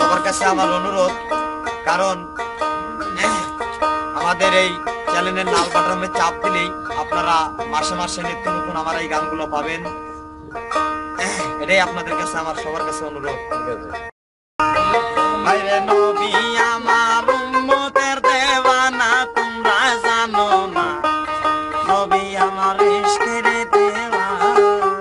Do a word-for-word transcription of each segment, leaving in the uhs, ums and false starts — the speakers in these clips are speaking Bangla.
সবার কাছে আমার অনুরোধ, কারণ আমাদের এই চ্যানেলের লাল বাটনে চাপ দিলেই আপনারা মাসে মাসে নিত্য নতুন আমার এই গানগুলো পাবেন। এটাই আপনাদের কাছে আমার সবার কাছে অনুরোধ। নবী আমার উম্মতের দেওয়ানা তোমরা জানো না, নবী আমার ইশকের দেওয়ানা,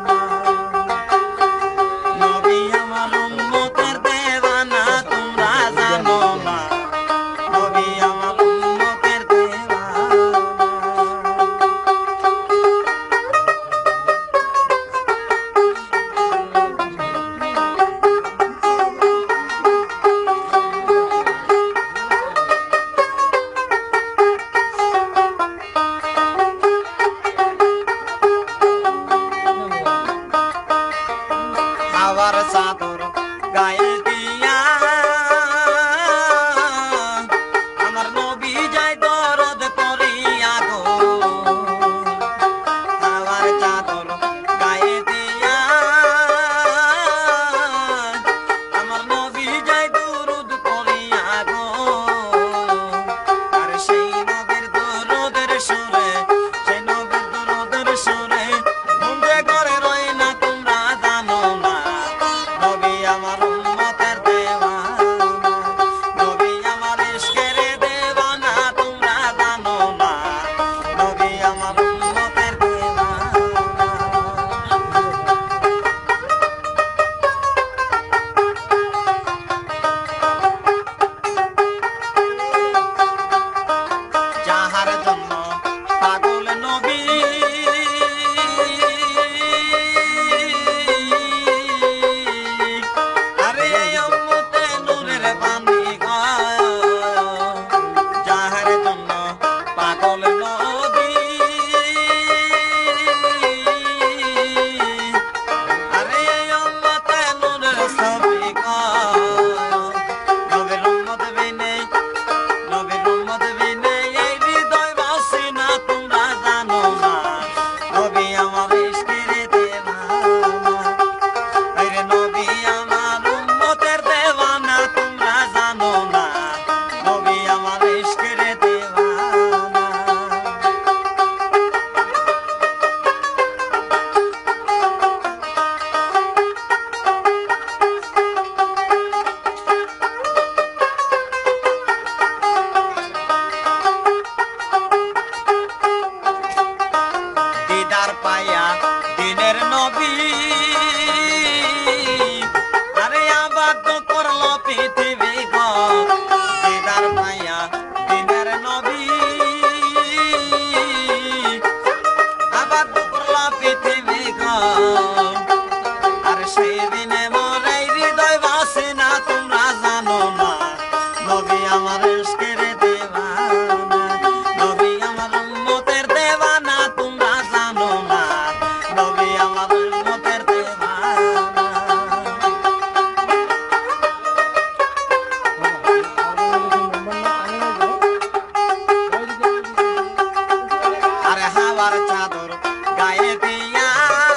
নবী আমার উম্মতের দেওয়ানা তোমরা জানো না, নবী আমার উম্মতের দেওয়ানা। আমার চাদর গায়ে দিয়া আমার নবী যায় দরদ করিয়া গো, আমার চাদর গায়ে দিয়া আমার নবী যায় দরদ করিয়া গো, আর সেই নবীর দরদের সুরে, সেই নবীর দরদের সুরে মুন্দে করে রয় না তোমরা জানো না, নবী আমার উম্মতের দেওয়ানা, নবী আমার ইশকের দেওয়ানা তোমরা জানো না, নবী আমার উম্মতের দেওয়ানা। যাহার জন্য পাগল নবী আরে উম্মতে নূরের বাণী গায়, যাহার জন্য পাগল নবী আরে উম্মতে নূরের ছবি গায়, নবীর উম্মত বিনে, নবীর উম্মত বিনে এই হৃদয় বাসি না তোমরা জানো না, নবী আমার ইশকের দেওয়ানা, আরে নবী আমার উম্মতের দেওয়ানা তোমরা জানো না, নবী আমার ইশকের দেওয়ানা। দিদার পায়া দিনের নবী আরে আবাদ করলো পৃথিবী গো, দিদার পায়া দিনের নবী আবাদ করলো পৃথিবী গো, আর সেই দিনে মরে হৃদয় বাসে না তোমরা জানো না, নবী আমার ইশকের দেওয়ানা, নবী আমার উম্মতের দেওয়ানা তোমরা জানো না, নবী আমার উম্মতের দেওয়ানা। আরে হাওয়ার চাদর গায়ে দিয়া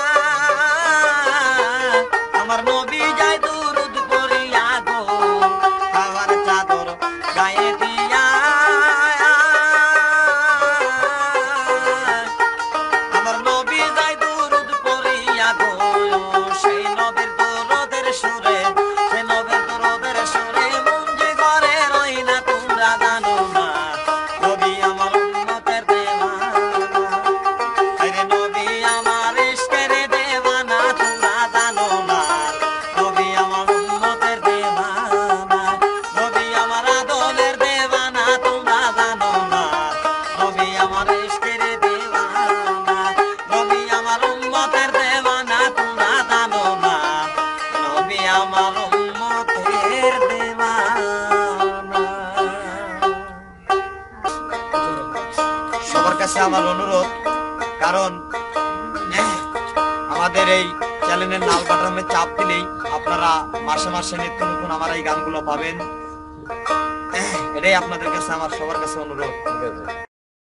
আমার নবী যায় দুরুদ করিয়া গো, হাওয়ার চাদর গায়ে দিয়া আমার নবী যায় দুরুদ করিয়া গো, সেই নবীর দরদের সুরে, সেই নবীর দরদের সুরে মন যে ঘরে রই না তোমরা জানো না, নবী আমার উম্মতের দেওয়ানা, আরে নবী আমার ইশকের দেওয়ানা তোমরা জানো না, নবী আমার উম্মতের দেওয়ানা, নবী আমার আদলের দেওয়ানা তোমরা জানো না, নবী আমার ইশকের দেওয়ানা, নবী আমার উম্মতের দেওয়ানা তোমরা জানো না, নবী আমার উম্মতের দেওয়ানা। সবার কাছে আমার অনুরোধ, কারণ আমাদের এই চ্যানেলের লাল বাটনে চাপ দিলেই আপনারা মাসে মাসে নিত্য নতুন আমার এই গানগুলো পাবেন। এটাই আপনাদের কাছে আমার সবার কাছে অনুরোধ।